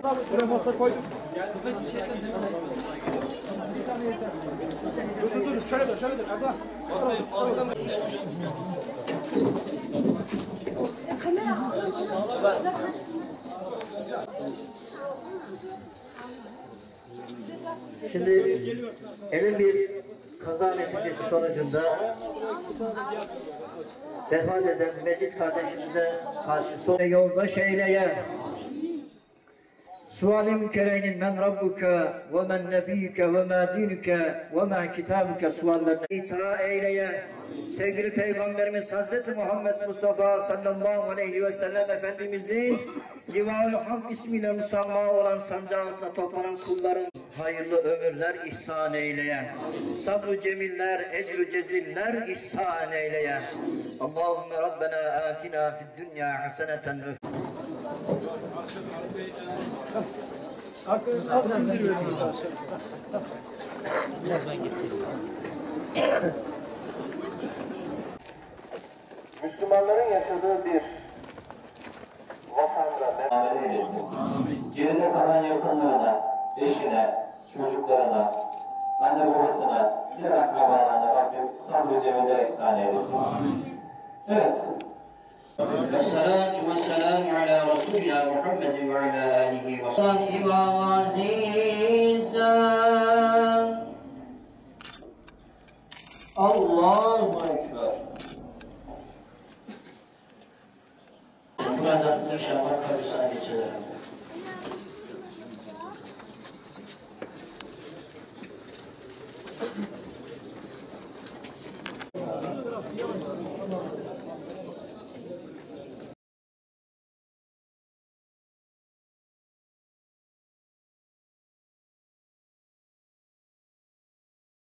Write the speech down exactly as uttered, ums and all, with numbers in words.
Buraya masa koyduk. Dur dur dur. Şöyle dur şöyle dur. Abla. Masayı fazla. Şimdi evin bir kaza neticesi sonucunda vefat eden Mecit kardeşimize karşı son yoldaş eyleye. Sualim kereynin men rabbuke ve men nebiyyüke ve ma dinüke ve ma kitabuke suallerine ita eyleye. Sevgili Peygamberimiz Hazreti Muhammed Mustafa sallallahu aleyhi ve sellem Efendimizin Liva-ül Hamd ismiyle müsamma olan sancağında toplanan kulların hayırlı ömürler ihsan eyleye. Sabr-ı cemiller, ecr-ü ceziller ihsan eyleye. Allahümme Rabbena atina fid dünya haseneten ve Müslümanların yaşadığı bir vatanda devam eylesin. Geride kalan yakınlarına, eşine, çocuklarına, anne babasına, diğer akrabalarına Rabbim sabrı cemiller ihsan eylesin. Evet. Vessalatu vesselamu ala Resulina Muhammedin ve ala alihi ve sallam. İmam Aziz'den Allahu Ekber. Buradan inşallah kabrisine geçelim.